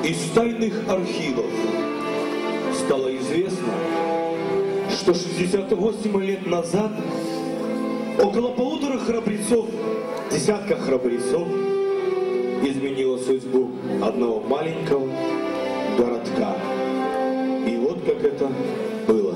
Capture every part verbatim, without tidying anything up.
Из тайных архивов стало известно, что шестьдесят восемь лет назад около полутора храбрецов, десятка храбрецов, изменило судьбу одного маленького городка. И вот как это было.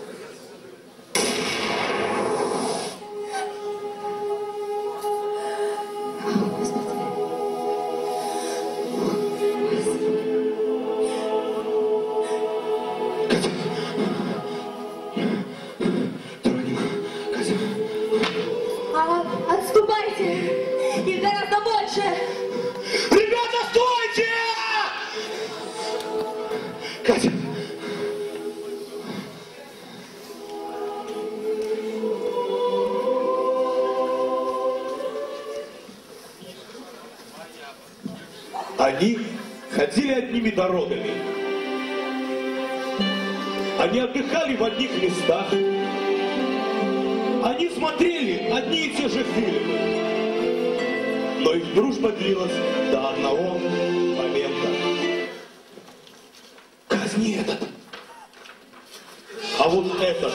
Они ходили одними дорогами. Они отдыхали в одних местах. Они смотрели одни и те же фильмы. Но их дружба длилась до одного момента. Казни этот. А вот этот.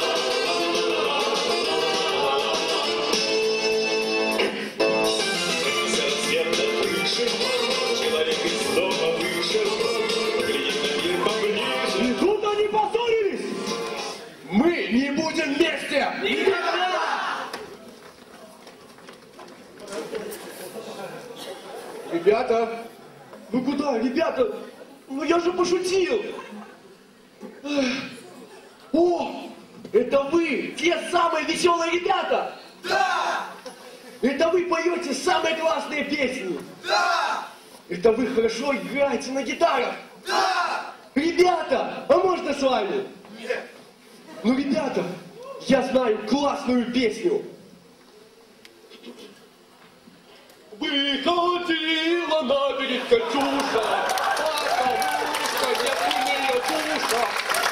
И тут они поссорились! Мы не будем вместе! Никогда! Ребята! Вы куда, ребята? Ну я же пошутил! О! Это вы! Те самые веселые ребята! Да! Это вы поете самые классные песни! Да! Это вы хорошо играете на гитарах! Да! Ребята, а можно с вами? Нет! Ну, ребята, я знаю классную песню. Выходила на берег Катюша, потому что я имею душа.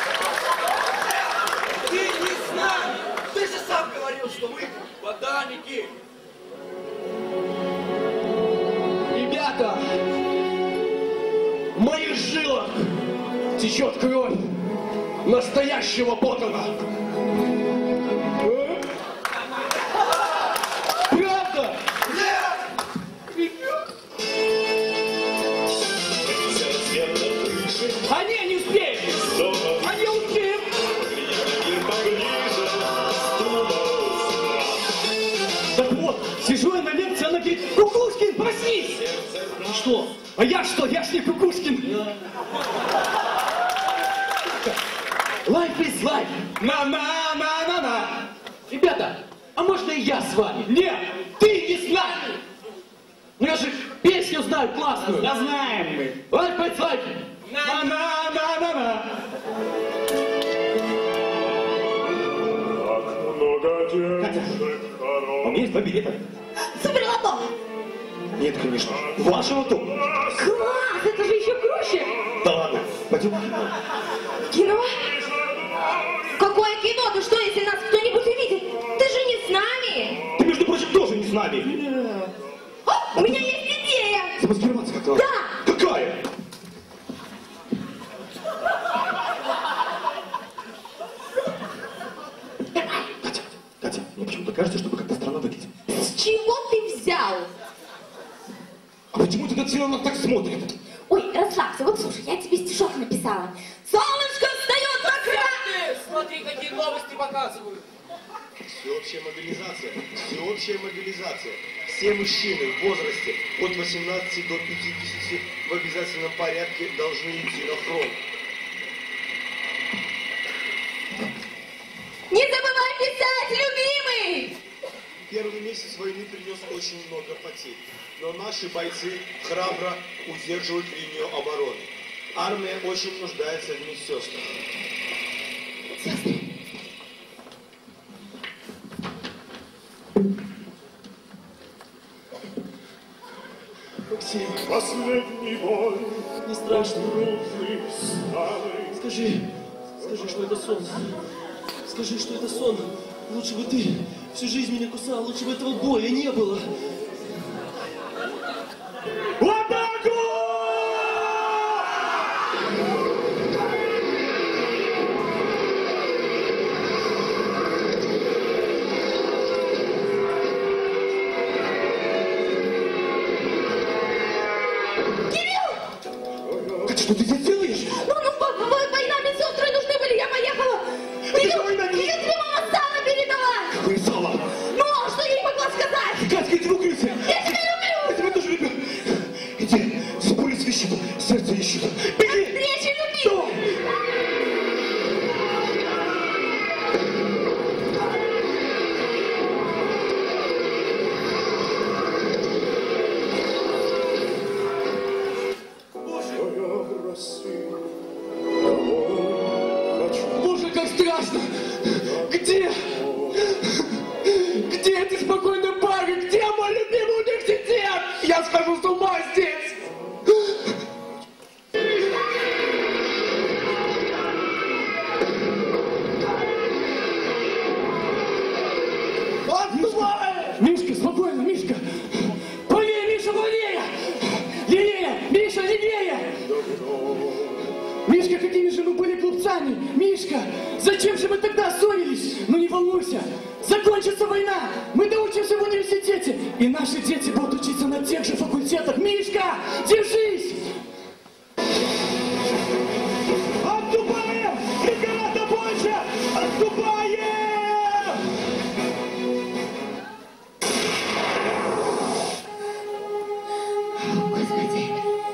Ты не знаешь! Ты же сам говорил, что мы боданики! Ребята, в моих жилах течет кровь настоящего Ботана. Правда? Нет! Они не успеют! Они успеют! Так вот, сижу я на лекции, она говорит: Кукушкин, проснись! Что? А я что? Я ж не Кукушкин! Life is life! На-на-на-на-на! Ребята, а можно и я с вами? Нет, ты не с нами! Ну я же песню знаю классную! Да знаем мы! Life is life! На-на-на-на-на! Катя, у меня есть два билета. Суперлото! Нет, конечно. Вашего то. Класс! Это же еще круче! Да ладно, пойдем в кино. Кино? Какое кино? Ты что, если нас кто-нибудь увидит? Ты же не с нами! Ты, между прочим, тоже не с нами. О, у меня есть идея! Замаскироваться как-то? Да! Какая? Катя, Катя, мне почему-то кажется, что мы как-то странно выглядим. С чего ты взял? А почему ты все на нас так смотрит? Ой, расслабься. Вот слушай, я тебе стишок написала. Солнышко встает на край! Смотри, какие новости показывают! Всеобщая мобилизация. Всеобщая мобилизация. Все мужчины в возрасте от восемнадцати до пятидесяти в обязательном порядке должны идти на фронт. Не забывай писать, любимый! Первый месяц войны принес очень много потерь, но наши бойцы храбро удерживают линию обороны. Армия очень нуждается в медсестрах. Сестры. Максим, Последний бой, не страшно. грузный, старый. Скажи, скажи, что это сон. Скажи, что это сон. Лучше бы ты всю жизнь меня кусал, лучше бы этого боя не было. В атаку! Что ты здесь делаешь? Ну, ну, в- в- война, медсестры нужны были, я поехала. Ее, война не- ее три мама сало передала. Какое сало? Ну, а что я ей могла сказать? Катька, иди в укрытие! Я тебя люблю. Я тебя тоже люблю! Иди, пули свищут, сердце ищут. Беги! Встречи любви. Твоя Россия, кого хочу. Боже, как страшно! Где? Где эти спокойные парни? Где мой любимый университет? Я схожу с ума здесь! Отступай! Мишка, спокойно, Мишка! Полнее, Миша, полнее! Левее! Миша, левее! Мишка, какими же мы были глупцами! Мишка, зачем же мы тогда ссорились? Ну не волнуйся, закончится война, мы доучимся в университете, и наши дети будут учиться на тех же факультетах. Мишка, держись! Отступаем! И гораздо больше! Отступаем! Господи.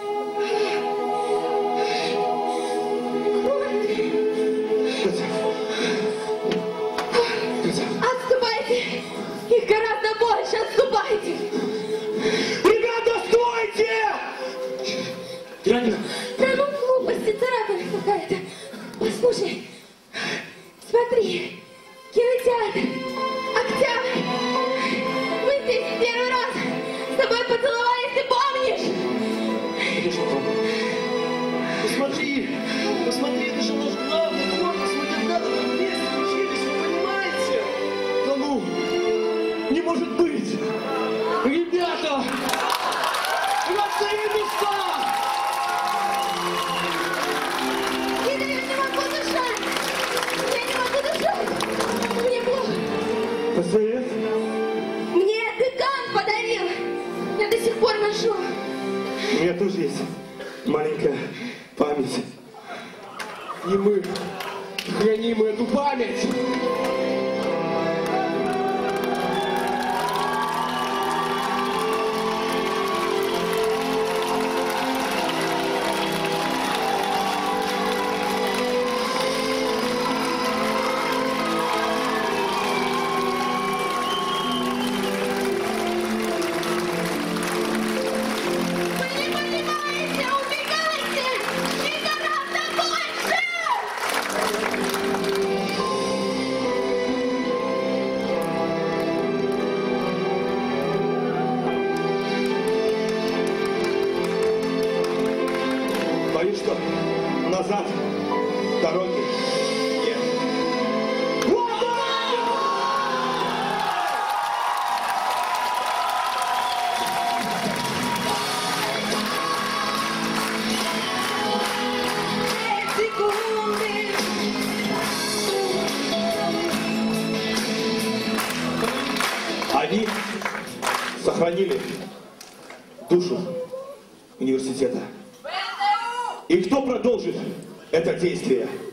Отступайте. Их гораздо больше. Отступайте. Ребята, стойте! Ты ранена? Да ну глупости, царапина какая-то. Послушай, смотри, кинотеатр, Октябрь. Мы здесь в первый раз с тобой поцеловались, ты помнишь? Конечно, помню. Посмотри, посмотри, это же наш главный корпус, мы когда-то там вместе учились, вы понимаете? Да ну, не может быть! Ребята! Красивые места! Я, я не могу дышать. Я не могу дышать. Мне плохо. ПСС? Мне декан подарил. Я до сих пор ношу. У меня тоже есть маленькая память. И мы храним эту память. Вы не понимаете, убегайте! И гораздо больше! Боюсь, что назад дороги нет. Секунды. Они сохранили душу университета. И кто продолжит это действие?